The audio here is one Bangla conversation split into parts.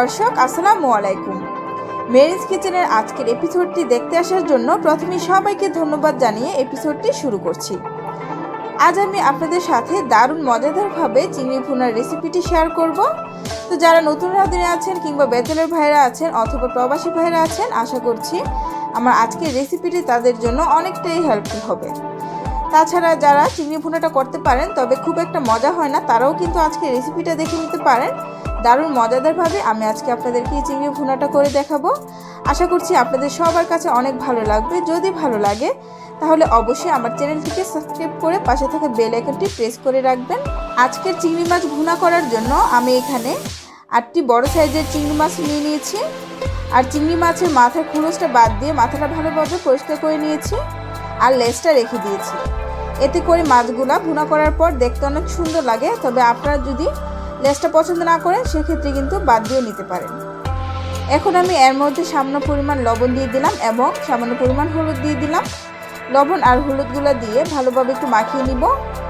দর্শক আসসালামু আলাইকুম। মেরিজ কিচেনের আজকের এপিসোডটি দেখতে আসার জন্য প্রথমে সবাইকে ধন্যবাদ জানিয়ে এপিসোডটি শুরু করছি। আজ আমি আপনাদের সাথে দারুণ মজাদারভাবে চিংড়ি ভুনার রেসিপিটি শেয়ার করব। তো যারা নতুন রাঁধুনি আছেন কিংবা ব্যাচেলর ভাইরা আছেন অথবা প্রবাসী ভাইরা আছেন, আশা করছি আমার আজকের রেসিপিটি তাদের জন্য অনেকটাই হেল্পফুল হবে। তাছাড়া যারা চিংড়ি ভুনাটা করতে পারেন তবে খুব একটা মজা হয় না, তারাও কিন্তু আজকে রেসিপিটা দেখে নিতে পারেন। দারুণ মজাদারভাবে আমি আজকে আপনাদেরকে এই চিংড়ি ভুনাটা করে দেখাবো। আশা করছি আপনাদের সবার কাছে অনেক ভালো লাগবে। যদি ভালো লাগে তাহলে অবশ্যই আমার চ্যানেলটিকে সাবস্ক্রাইব করে পাশে থাকা বেল আইকনটি প্রেস করে রাখবেন। আজকের চিংড়ি মাছ ভুনা করার জন্য আমি এখানে 8টি বড় সাইজের চিংড়ি মাছ নিয়ে নিয়েছি। আর চিংড়ি মাছের মাথার খোলসটা বাদ দিয়ে মাথাটা ভালোভাবে পরিষ্কার করে নিয়েছি আর লেজটা রেখে দিয়েছি। এতে করে মাছগুলা ভুনা করার পর দেখতে অনেক সুন্দর লাগে। তবে আপনারা যদি লেজটা পছন্দ না করেন সেক্ষেত্রে কিন্তু বাদ দিয়ে নিতে পারেন। এখন আমি এর মধ্যে সামান্য পরিমাণ লবণ দিয়ে দিলাম এবং সামান্য পরিমাণ হলুদ দিয়ে দিলাম। লবণ আর হলুদগুলো দিয়ে ভালোভাবে একটু মাখিয়ে নিব।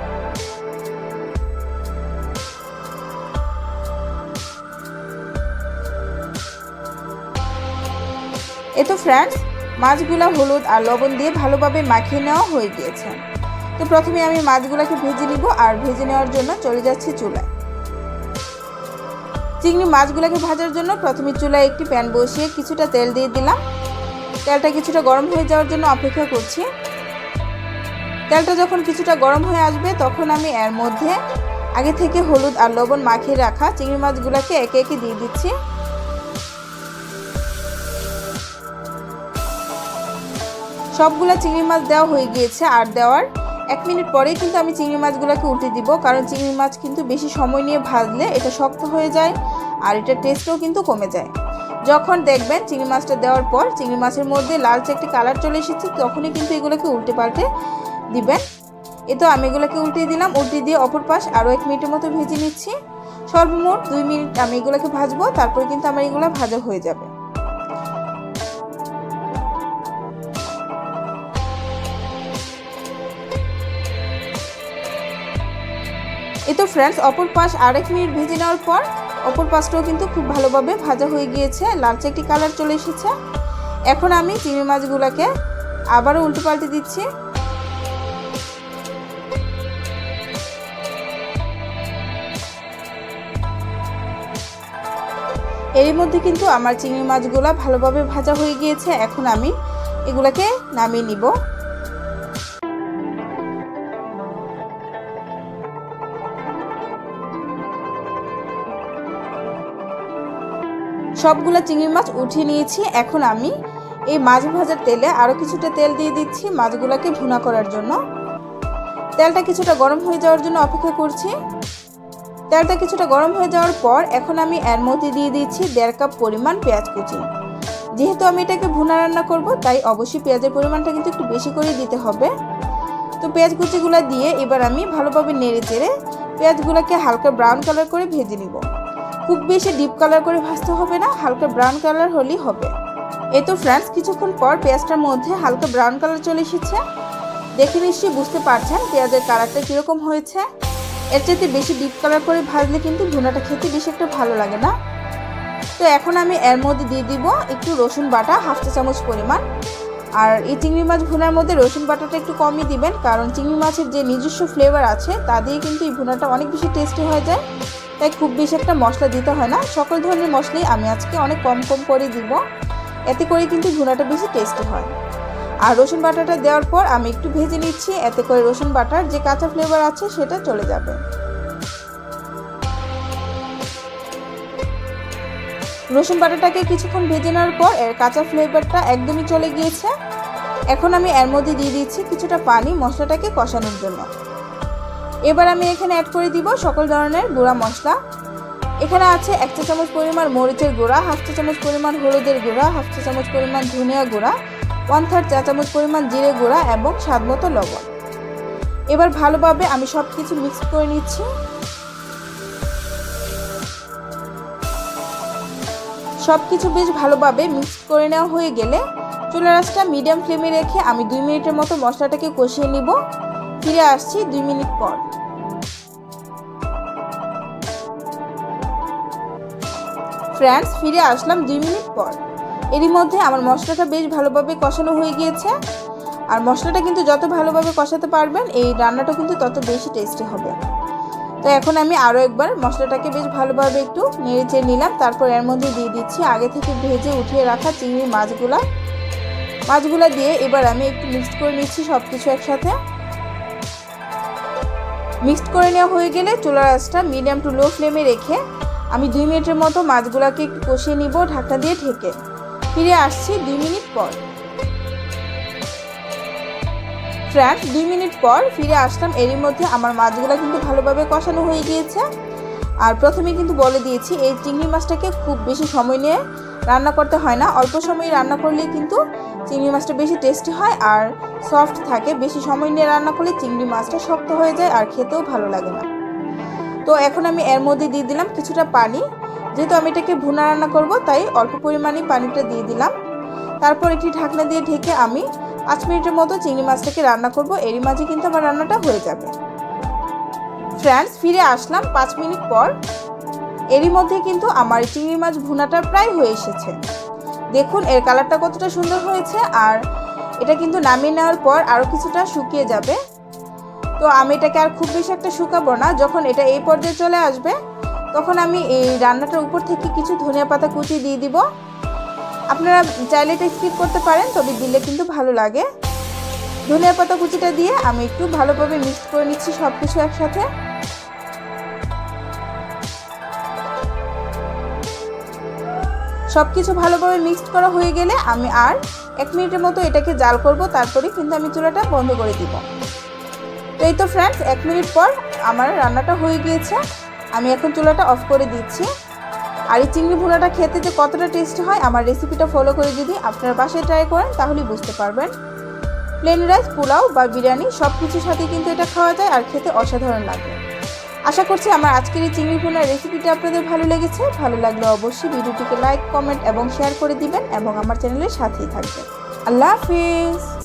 এই তো ফ্রেন্ডস, মাছগুলা হলুদ আর লবণ দিয়ে ভালোভাবে মাখিয়ে নেওয়া হয়ে গিয়েছে। তো প্রথমে আমি মাছগুলোকে ভেজে নিব আর ভেজে নেওয়ার জন্য চলে যাচ্ছি চুলায়। চিংড়ি মাছগুলোকে ভাজার জন্য প্রথমে চুলায় একটি প্যান বসিয়ে কিছুটা তেল দিয়ে দিলাম। তেলটা কিছুটা গরম হয়ে যাওয়ার জন্য অপেক্ষা করছি। তেলটা যখন কিছুটা গরম হয়ে আসবে তখন আমি এর মধ্যে আগে থেকে হলুদ আর লবণ মাখিয়ে রাখা চিংড়ি মাছগুলোকে একে একে দিয়ে দিচ্ছি। সবগুলা চিংড়ি মাছ দেওয়া হয়ে গিয়েছে আর দেওয়ার 1 মিনিট পরেই কিন্তু আমি চিংড়ি মাছগুলোকে উল্টে দিব, কারণ চিংড়ি মাছ কিন্তু বেশি সময় নিয়ে ভাজলে এটা শক্ত হয়ে যায় আর এটা টেস্টও কিন্তু কমে যায়। যখন দেখবেন চিংড়ি মাছটা দেওয়ার পর চিংড়ি মাছের মধ্যে লালচে একটি কালার চলে এসেছে তখনই কিন্তু এগুলোকে উল্টে পাল্টে দিবেন। এ তো আমি এগুলোকে উল্টে দিলাম। উল্টে দিয়ে অপর পাশ আরও 1 মিনিটের মতো ভেজে নিচ্ছি। সর্বমোট 2 মিনিট আমি এগুলোকে ভাজবো, তারপরে কিন্তু আমার এগুলো ভাজা হয়ে যাবে। এই তো ফ্রেন্ডস, অপর পাশ আর 1 মিনিট ভেজে নেওয়ার পর অপর পাশটাও কিন্তু খুব ভালোভাবে ভাজা হয়ে গিয়েছে, লালচে একটি কালার চলে এসেছে। এখন আমি চিংড়ি মাছগুলোকে আবারও উল্টে পাল্টে দিচ্ছি। এর মধ্যে কিন্তু আমার চিংড়ি মাছগুলো ভালোভাবে ভাজা হয়ে গিয়েছে। এখন আমি এগুলাকে নামিয়ে নিব। সবগুলা চিংড়ি মাছ উঠিয়ে নিয়েছি। এখন আমি এই মাছ ভাজার তেলে আরও কিছুটা তেল দিয়ে দিচ্ছি মাছগুলোকে ভুনা করার জন্য। তেলটা কিছুটা গরম হয়ে যাওয়ার জন্য অপেক্ষা করছি। তেলটা কিছুটা গরম হয়ে যাওয়ার পর এখন আমি এর মধ্যে দিয়ে দিচ্ছি 1.5 কাপ পরিমাণ পেঁয়াজ কুচি। যেহেতু আমি এটাকে ভুনা রান্না করব তাই অবশ্যই পেঁয়াজের পরিমাণটা কিন্তু একটু বেশি করে দিতে হবে। তো পেঁয়াজ কুচিগুলো দিয়ে এবার আমি ভালোভাবে নেড়ে চেড়ে পেঁয়াজগুলোকে হালকা ব্রাউন কালার করে ভেজে নিব। খুব বেশি ডিপ কালার করে ভাজতে হবে না, হালকা ব্রাউন কালার হলেই হবে। এই তো ফ্রেন্ডস, কিছুক্ষণ পর পেঁয়াজটার মধ্যে হালকা ব্রাউন কালার চলে এসেছে। দেখে নিশ্চয়ই বুঝতে পারছেন পেঁয়াজের কালারটা কীরকম হয়েছে। এর চাইতে বেশি ডিপ কালার করে ভাজলে কিন্তু ভুনাটা খেতে বেশি একটা ভালো লাগে না। তো এখন আমি এর মধ্যে দিয়ে দিব একটু রসুন বাটা 1/2 চা চামচ পরিমাণ। আর এই চিংড়ি মাছ ভুনার মধ্যে রসুন বাটাটা একটু কমই দিবেন, কারণ চিংড়ি মাছের যে নিজস্ব ফ্লেভার আছে তা দিয়ে কিন্তু এই ভুনাটা অনেক বেশি টেস্টি হয়ে যায়। তাই খুব বেশি একটা মশলা দিতে হয় না, সকল ধরনের মশলাই আমি আজকে অনেক কম কম করে দিব। এতে করে কিন্তু ভুনাটা বেশি টেস্টি হয়। আর রসুন বাটাটা দেওয়ার পর আমি একটু ভেজে নিচ্ছি, এতে করে রসুন বাটার যে কাঁচা ফ্লেভার আছে সেটা চলে যাবে। রসুন বাটাটাকে কিছুক্ষণ ভেজে নেওয়ার পর এর কাঁচা ফ্লেভারটা একদমই চলে গিয়েছে। এখন আমি এর মধ্যে দিয়ে দিচ্ছি কিছুটা পানি মশলাটাকে কষানোর জন্য। এবার আমি এখানে অ্যাড করে দিব সকল ধরনের গুঁড়া মশলা। এখানে আছে 1 চা চামচ পরিমাণ মরিচের গুঁড়া, 1/2 চা চামচ পরিমাণ হলুদের গুঁড়া, 1/2 চা চামচ পরিমাণ ধনিয়া গুঁড়া, 1/3 চা চামচ পরিমাণ জিরে গুঁড়া এবং স্বাদমতো লবণ। এবার ভালোভাবে আমি সব কিছু মিক্স করে নিচ্ছি। সব কিছু বেশ ভালোভাবে মিক্স করে নেওয়া হয়ে গেলে চুলার আঁচটা মিডিয়াম ফ্লেমে রেখে আমি 2 মিনিটের মতো মশলাটাকে কষিয়ে নিব। ফিরে আসছি 2 মিনিট পর। ফ্রেন্ডস, ফিরে আসলাম 2 মিনিট পর। এরই মধ্যে আমার মশলাটা বেশ ভালোভাবে কষানো হয়ে গিয়েছে। আর মশলাটা কিন্তু যত ভালোভাবে কষাতে পারবেন এই রান্নাটা কিন্তু তত বেশি টেস্টি হবে। তো এখন আমি আরও একবার মশলাটাকে বেশ ভালোভাবে একটু নেড়ে চেড়ে নিলাম। তারপর এর মধ্যে দিয়ে দিচ্ছি আগে থেকে ভেজে উঠিয়ে রাখা চিংড়ি মাছগুলা দিয়ে এবার আমি একটু মিক্সড করে নিচ্ছি সব কিছু একসাথে। মিক্সড করে নেওয়া হয়ে গেলে চুলার আঁচটা মিডিয়াম টু লো ফ্লেমে রেখে আমি 2 মিনিটের মতো মাছগুলাকে একটু কষিয়ে নিব ঢাকনা দিয়ে ঢেকে। ফিরে আসছি 2 মিনিট পর। ফ্রেন্ডস, 2 মিনিট পর ফিরে আসলাম। এরই মধ্যে আমার মাছগুলো কিন্তু ভালোভাবে কষানো হয়ে গিয়েছে। আর প্রথমে কিন্তু বলে দিয়েছি এই চিংড়ি মাছটাকে খুব বেশি সময় নিয়ে রান্না করতে হয় না, অল্প সময়ে রান্না করলে কিন্তু চিংড়ি মাছটা বেশি টেস্টি হয় আর সফট থাকে। বেশি সময় নিয়ে রান্না করলে চিংড়ি মাছটা শক্ত হয়ে যায় আর খেতেও ভালো লাগে না। তো এখন আমি এর মধ্যে দিয়ে দিলাম কিছুটা পানি। যেহেতু আমি এটাকে ভুনা রান্না করব তাই অল্প পরিমাণে পানিটা দিয়ে দিলাম। তারপর এটি ঢাকনা দিয়ে ঢেকে আমি 5 মিনিটের মতো চিংড়ি মাছটাকে রান্না করব। এরই মাঝে কিন্তু আমার রান্নাটা হয়ে যাবে। ফ্রেন্ডস, ফিরে আসলাম 5 মিনিট পর। এরই মধ্যে কিন্তু আমার চিংড়ি মাছ ভুনাটা প্রায় হয়ে এসেছে। দেখুন এর কালারটা কতটা সুন্দর হয়েছে। আর এটা কিন্তু নামিয়ে নেওয়ার পর আরও কিছুটা শুকিয়ে যাবে। তো আমি এটাকে আর খুব বেশি একটা শুকাবো না। যখন এটা এই পর্যায়ে চলে আসবে তখন আমি এই রান্নাটার উপর থেকে কিছু ধনিয়া পাতা কুচি দিয়ে দিব। আপনারা চাইলে এটা স্কিপ করতে পারেন, তবে দিলে কিন্তু ভালো লাগে। ধনিয়া পাতা কুচিটা দিয়ে আমি একটু ভালোভাবে মিক্স করে নিচ্ছি সব কিছু একসাথে। সব কিছু ভালোভাবে মিক্সড করা হয়ে গেলে আমি আর 1 মিনিটের মতো এটাকে জাল করব। তারপরে কিন্তু আমি চুলাটা বন্ধ করে দিব। তো এই তো ফ্রেন্ডস, 1 মিনিট পর আমার রান্নাটা হয়ে গিয়েছে। আমি এখন চুলাটা অফ করে দিচ্ছি। আর এই চিংড়ি ভুনাটা খেতে যে কতটা টেস্টি হয় আমার রেসিপিটা ফলো করে যদি আপনারা বাসায় ট্রাই করেন তাহলেই বুঝতে পারবেন। প্লেন রাইস, পোলাও বা বিরিয়ানি সব কিছুর সাথে কিন্তু এটা খাওয়া যায় আর খেতে অসাধারণ লাগে। আশা করছি আমার আজকের এই চিংড়ি ভুনার রেসিপিটা আপনাদের ভালো লেগেছে। ভালো লাগলে অবশ্যই ভিডিওটিকে লাইক, কমেন্ট এবং শেয়ার করে দিবেন এবং আমার চ্যানেলের সাথেই থাকবেন। আল্লাহ হাফিজ।